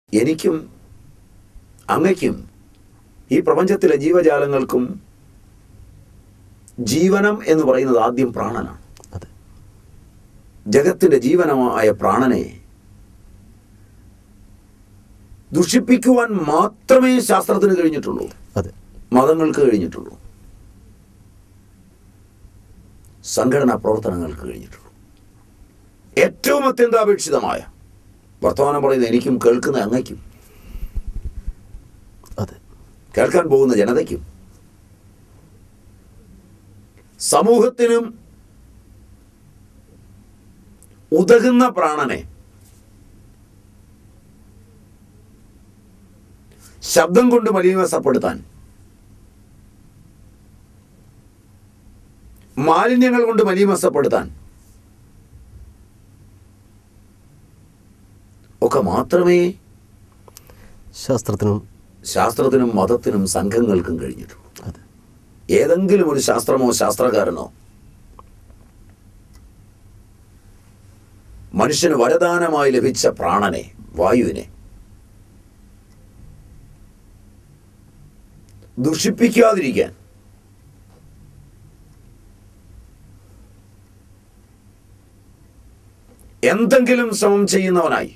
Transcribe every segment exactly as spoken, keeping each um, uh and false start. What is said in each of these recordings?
എനിക്കും അങ്ങയ്ക്കും ഈ പ്രപഞ്ചത്തിലെ ജീവജാലങ്ങൾക്കും ജീവനം എന്ന് പറയുന്നത് ആദ്യം പ്രാണനാണ്. ജഗത്തിൻ്റെ ജീവനമായ പ്രാണനെ ദുഷിപ്പിക്കുവാൻ മാത്രമേ ശാസ്ത്രത്തിന് കഴിഞ്ഞിട്ടുള്ളൂ, മതങ്ങൾക്ക് കഴിഞ്ഞിട്ടുള്ളൂ, സംഘടനാ പ്രവർത്തനങ്ങൾക്ക് കഴിഞ്ഞിട്ടുള്ളൂ. ഏറ്റവും അത്യന്താപേക്ഷിതമായ വർത്തമാനം പറയുന്നത് എനിക്കും കേൾക്കുന്ന അങ്ങയ്ക്കും കേൾക്കാൻ പോകുന്ന ജനതയ്ക്കും സമൂഹത്തിനും ഉതകുന്ന പ്രാണനെ ശബ്ദം കൊണ്ട് മലിനീകരണപ്പെടുത്താൻ, മാലിന്യങ്ങൾ കൊണ്ട് മലിനീകരണപ്പെടുത്താൻ ഒക്കെ മാത്രമേ ശാസ്ത്രത്തിനും ശാസ്ത്രത്തിനും മതത്തിനും സംഘങ്ങൾക്കും കഴിഞ്ഞിട്ടുള്ളൂ. ഏതെങ്കിലും ഒരു ശാസ്ത്രമോ ശാസ്ത്രകാരനോ മനുഷ്യന് വരദാനമായി ലഭിച്ച പ്രാണനെ, വായുവിനെ ദുഷിപ്പിക്കാതിരിക്കാൻ എന്തെങ്കിലും ശ്രമം ചെയ്യുന്നവനായി,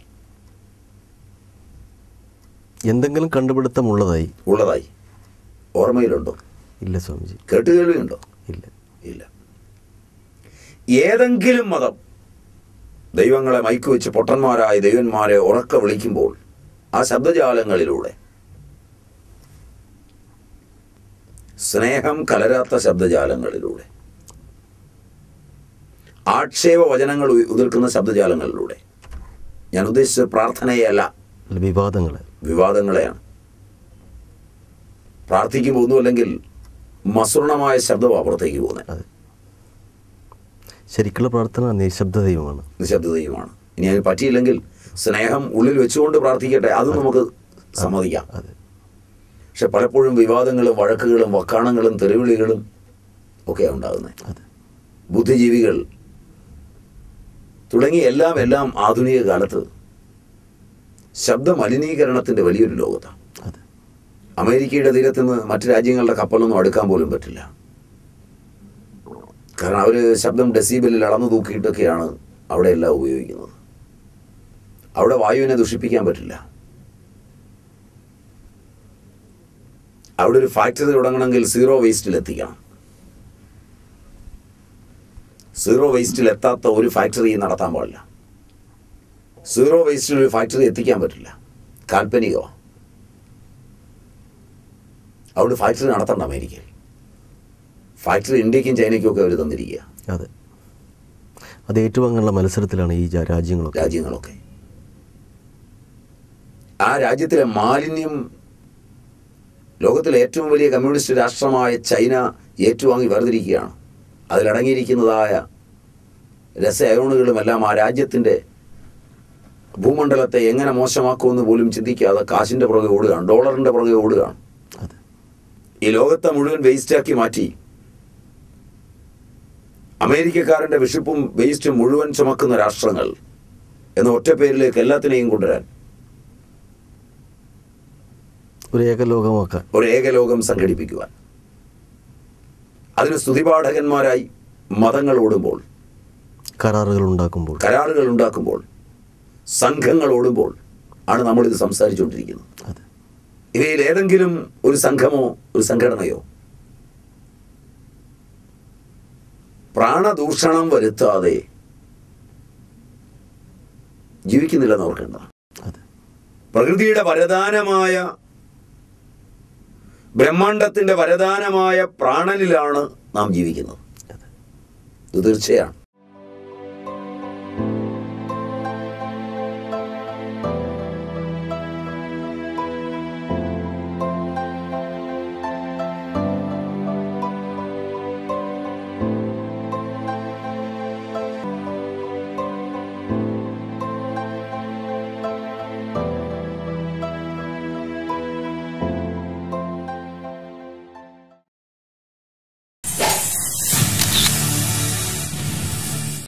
എന്തെങ്കിലും കണ്ടുപിടുത്തം ഉള്ളതായി ഉള്ളതായി ഓർമ്മയിലുണ്ടോ? ഇല്ല സ്വാമിജി. കേട്ടുകേൾവിയുണ്ടോ? ഇല്ല ഇല്ല. ഏതെങ്കിലും മതം ദൈവങ്ങളെ മയക്കുവെച്ച് പൊട്ടന്മാരായ ദൈവന്മാരെ ഉറക്കെ വിളിക്കുമ്പോൾ ആ ശബ്ദജാലങ്ങളിലൂടെ, സ്നേഹം കലരാത്ത ശബ്ദജാലങ്ങളിലൂടെ, ആക്ഷേപ വചനങ്ങൾ ഉതിർക്കുന്ന ശബ്ദജാലങ്ങളിലൂടെ, ഞാൻ ഉദ്ദേശിച്ചത് പ്രാർത്ഥനയല്ല, വിവാദങ്ങൾ വിവാദങ്ങളെയാണ്. പ്രാർത്ഥിക്കുമ്പോൾ ഒന്നുമല്ലെങ്കിൽ മസൃണമായ ശബ്ദമാണ് പുറത്തേക്ക് പോകുന്നത്. ശരിക്കുള്ള പ്രാർത്ഥന നിശബ്ദതയുമാണ് നിശബ്ദതയുമാണ്. ഇനി അതിന് പറ്റിയില്ലെങ്കിൽ സ്നേഹം ഉള്ളിൽ വെച്ചുകൊണ്ട് പ്രാർത്ഥിക്കട്ടെ, അത് നമുക്ക് സമ്മതിക്കാം. പക്ഷെ പലപ്പോഴും വിവാദങ്ങളും വഴക്കുകളും വക്കാണങ്ങളും തെരുവിളികളും ഒക്കെയാണ് ഉണ്ടാകുന്നത്. ബുദ്ധിജീവികൾ തുടങ്ങി എല്ലാം എല്ലാം ആധുനിക കാലത്ത് ശബ്ദ മലിനീകരണത്തിൻ്റെ വലിയൊരു ലോകത്താണ്. അമേരിക്കയുടെ തീരത്ത് നിന്ന് മറ്റു രാജ്യങ്ങളുടെ കപ്പലൊന്നും അടുക്കാൻ പോലും പറ്റില്ല. കാരണം അവർ ശബ്ദം ഡെസിബലിൽ അളന്നു തൂക്കിയിട്ടൊക്കെയാണ് അവിടെ എല്ലാം ഉപയോഗിക്കുന്നത്. അവിടെ വായുവിനെ ദുഷിപ്പിക്കാൻ പറ്റില്ല. അവിടെ ഒരു ഫാക്ടറി തുടങ്ങണമെങ്കിൽ സീറോ വേസ്റ്റിൽ എത്തിക്കണം. സീറോ വേസ്റ്റിൽ എത്താത്ത ഒരു ഫാക്ടറി നടത്താൻ പാടില്ല. സീറോ വേസ്റ്റിൽ ഒരു ഫാക്ടറി എത്തിക്കാൻ പറ്റില്ല, കാൽപ്പനികമാണ്. അവിടെ ഫാക്ടറി നടത്തണ്ട അമേരിക്കയിൽ. ഫാക്ടറി ഇന്ത്യക്കും ചൈനയ്ക്കും ഒക്കെ അവർ തന്നിരിക്കുക. അതെ, അത് ഏറ്റുവാങ്ങാനുള്ള മത്സരത്തിലാണ് ഈ രാജ്യങ്ങളൊക്കെ രാജ്യങ്ങളൊക്കെ ആ രാജ്യത്തിലെ മാലിന്യം ലോകത്തിലെ ഏറ്റവും വലിയ കമ്മ്യൂണിസ്റ്റ് രാഷ്ട്രമായ ചൈന ഏറ്റുവാങ്ങി വേർതിരിക്കുകയാണ്. അതിലടങ്ങിയിരിക്കുന്നതായ രസഅയോണുകളുമെല്ലാം ആ രാജ്യത്തിൻ്റെ ഭൂമണ്ഡലത്തെ എങ്ങനെ മോശമാക്കുമെന്ന് പോലും ചിന്തിക്കാതെ കാശിൻ്റെ പുറകെ ഓടുകയാണ്, ഡോളറിൻ്റെ പുറകെ ഓടുകയാണ്. ഈ ലോകത്തെ മുഴുവൻ വേസ്റ്റാക്കി മാറ്റി അമേരിക്കക്കാരൻ്റെ വിശപ്പും വേസ്റ്റും മുഴുവൻ ചുമക്കുന്ന രാഷ്ട്രങ്ങൾ എന്ന ഒറ്റ പേരിലേക്ക് എല്ലാത്തിനെയും കൊണ്ടുവരാൻ, ഒരു ഏകലോകമാക്കാൻ, ഒരു ഏകലോകം സംഘടിപ്പിക്കുവാൻ, അതിന് സ്തുതിപാഠകന്മാരായി മതങ്ങൾ ഓടുമ്പോൾ, കരാറുകൾ ഉണ്ടാക്കുമ്പോൾ കരാറുകൾ ഉണ്ടാക്കുമ്പോൾ സംഘങ്ങൾ ഓടുമ്പോൾ ആണ് നമ്മളിത് സംസാരിച്ചുകൊണ്ടിരിക്കുന്നത്. ഇവയിൽ ഏതെങ്കിലും ഒരു സംഘമോ ഒരു സംഘടനയോ പ്രാണദൂഷണം വരുത്താതെ ജീവിക്കുന്നില്ലെന്ന് ഓർക്കേണ്ട. പ്രകൃതിയുടെ വരദാനമായ, ബ്രഹ്മാണ്ടത്തിൻ്റെ വരദാനമായ പ്രാണനിലാണ് നാം ജീവിക്കുന്നത്. ഇത് തീർച്ചയാണ്.